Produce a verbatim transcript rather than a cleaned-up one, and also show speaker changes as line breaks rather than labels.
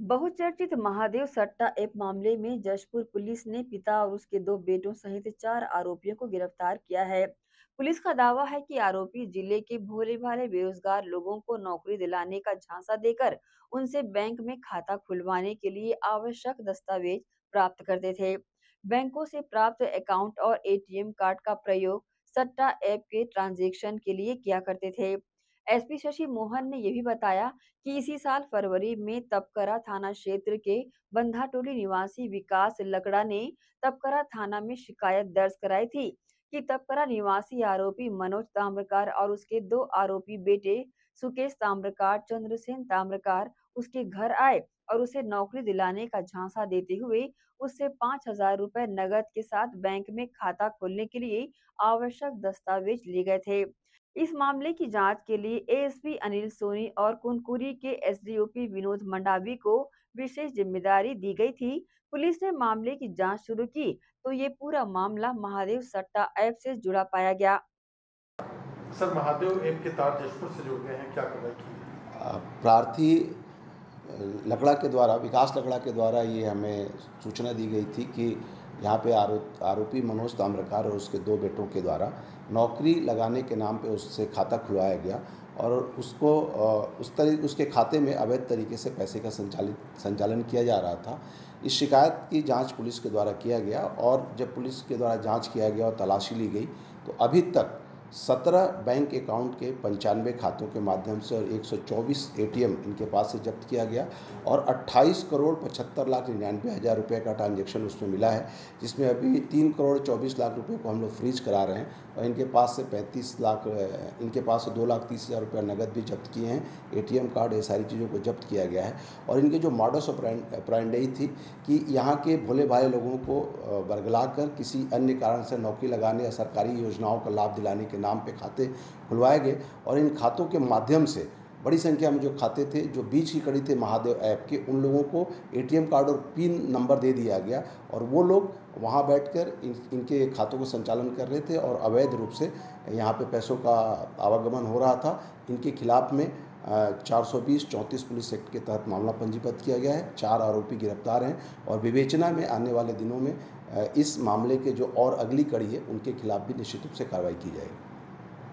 बहुचर्चित महादेव सट्टा ऐप मामले में जशपुर पुलिस ने पिता और उसके दो बेटों सहित चार आरोपियों को गिरफ्तार किया है। पुलिस का दावा है कि आरोपी जिले के भोले भाले बेरोजगार लोगों को नौकरी दिलाने का झांसा देकर उनसे बैंक में खाता खुलवाने के लिए आवश्यक दस्तावेज प्राप्त करते थे। बैंकों से प्राप्त अकाउंट और एटीएम कार्ड का प्रयोग सट्टा ऐप के ट्रांजैक्शन के लिए किया करते थे। एसपी शशि मोहन ने यह भी बताया कि इसी साल फरवरी में तपकरा थाना क्षेत्र के बंधाटोली निवासी विकास लकड़ा ने तपकरा थाना में शिकायत दर्ज कराई थी कि तपकरा निवासी आरोपी मनोज ताम्रकार और उसके दो आरोपी बेटे सुकेश ताम्रकार, चंद्रसेन ताम्रकार उसके घर आए और उसे नौकरी दिलाने का झांसा देते हुए उससे पांच हजार रुपए नगद के साथ बैंक में खाता खोलने के लिए आवश्यक दस्तावेज ले गए थे। इस मामले की जांच के लिए एएसपी अनिल सोनी और कुनकुरी के एसडीओपी विनोद मंडावी को विशेष जिम्मेदारी दी गई थी। पुलिस ने मामले की जांच शुरू की तो ये पूरा मामला महादेव सट्टा ऐप से जुड़ा पाया गया।
सर, महादेव ऐप के तार जशपुर से जुड़ गए हैं, क्या कार्रवाई की?
अ, प्रार्थी लकड़ा के द्वारा विकास लकड़ा के द्वारा ये हमें सूचना दी गई थी कि यहाँ पे आरोप आरोपी मनोज ताम्रकार और उसके दो बेटों के द्वारा नौकरी लगाने के नाम पे उससे खाता खुलवाया गया और उसको अ, उस तरीके उसके खाते में अवैध तरीके से पैसे का संचालित संचालन किया जा रहा था। इस शिकायत की जांच पुलिस के द्वारा किया गया और जब पुलिस के द्वारा जांच किया गया और तलाशी ली गई तो अभी तक सत्रह बैंक अकाउंट के पंचानवे खातों के माध्यम से और एक सौ चौबीस एटीएम इनके पास से जब्त किया गया और अट्ठाईस करोड़ पचहत्तर लाख निन्यानवे हज़ार रुपये का ट्रांजैक्शन उसमें मिला है, जिसमें अभी तीन करोड़ चौबीस लाख रुपए को हम लोग फ्रीज करा रहे हैं और इनके पास से पैंतीस लाख इनके पास से दो लाख तीस हज़ार रुपये नगद भी जब्त किए हैं। एटीएम कार्ड, ये सारी चीज़ों को जब्त किया गया है और इनके जो मॉडस ऑपरेंडी थी कि यहाँ के भोले भाले लोगों को बरगला कर किसी अन्य कारण से नौकरी लगाने या सरकारी योजनाओं का लाभ दिलाने के नाम पे खाते खुलवाए गए और इन खातों के माध्यम से बड़ी संख्या में जो खाते थे जो बीच की कड़ी थे महादेव ऐप के, उन लोगों को एटीएम कार्ड और पिन नंबर दे दिया गया और वो लोग वहाँ बैठकर इन इनके खातों को संचालन कर रहे थे और अवैध रूप से यहाँ पे पैसों का आवागमन हो रहा था। इनके खिलाफ में चार सौ बीस चौंतीस पुलिस एक्ट के तहत मामला पंजीबद्ध किया गया है। चार आरोपी गिरफ्तार हैं और विवेचना में आने वाले दिनों में इस मामले के जो और अगली कड़ी है उनके खिलाफ भी निश्चित रूप से कार्रवाई की जाएगी।